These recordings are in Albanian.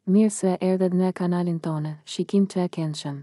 Mirë se erdhet në kanalin tonë, shikim të e këndshëm.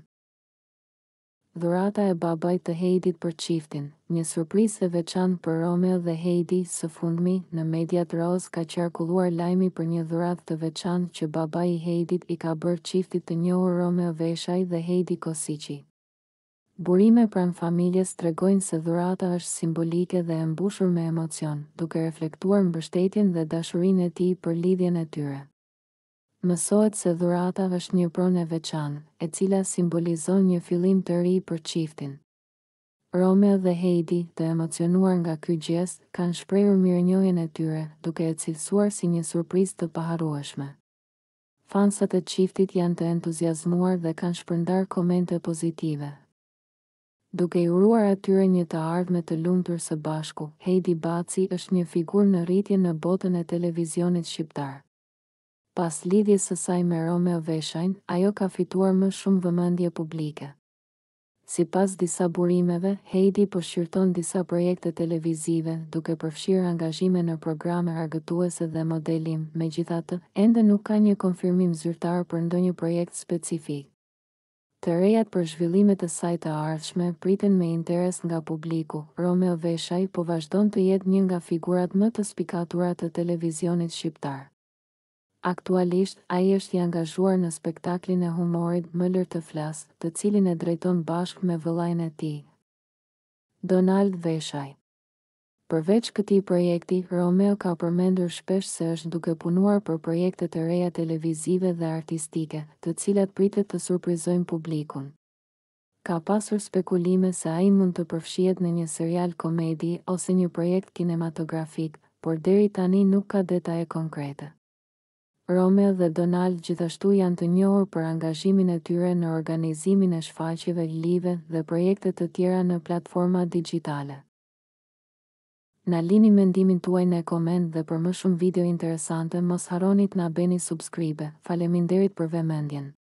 Dhurata e babait të Heidit për çiftin, një surprizë e veçantë për Romeo dhe Heidi. Së fundmi, në mediat roz ka qarkulluar lajmi për një dhuratë të veçantë që babai i Heidit i ka bërë çiftit të njohur Romeo Veshaj dhe Heidi Kosiqi. Burime pranë familjes tregojnë se dhurata është simbolike dhe e mbushur me emocion, duke reflektuar mbështetjen dhe dashurinë e tij për lidhjen e tyre. Mësohet se dhurata është një pronë e veçantë, e cila simbolizon një fillim të ri për çiftin. Romeo dhe Heidi, të emocionuar nga ky gjest, kanë shprehur mirënjohjen e tyre, duke e cilësuar si një surprizë të paharrueshme. Fansat e çiftit janë të entuziazmuar dhe kanë shpërndar komente pozitive. Duke i uruar atyre një të ardhme të lumtur së bashku, Heidi Baci është një figurë në rritje në botën e televizionit shqiptar. Pas lidhjes së saj me Romeo Veshajn, ajo ka fituar më shumë vëmendje publike. Sipas disa burimeve, Heidi po shqyrton disa projekte televizive, duke përfshirë angazhime në programe argëtuese dhe modelim. Megjithatë, ende nuk ka një konfirmim zyrtar për ndonjë projekt specifik. Të rejat për zhvillimet e saj të ardhshme priten me interes nga publiku. Romeo Veshaj po vazhdon të jetë një nga figurat më të spikatura të televizionit shqiptar. Aktualisht, ai është i angazhuar në spektaklin e humorit Më lër të flas, të cilin e drejton bashkë me vëllain e tij, Donald Veshaj. Përveç këtij projekti, Romeo ka përmendur shpesh se është duke punuar për projekte të reja televizive dhe artistike, të cilat pritet të surprizojnë publikun. Ka pasur spekulime se ai mund të përfshihet në një serial komedi ose një projekt kinematografik, por deri tani nuk ka detaje konkrete. Romeo dhe Donald gjithashtu janë të njohur për angazhimin e tyre në organizimin e shfaqjeve live dhe projekte të tjera në platforma digjitale. Na lini mendimin tuaj në koment dhe për më shumë video interesante mos harroni të na bëni subscribe. Faleminderit për vëmendjen.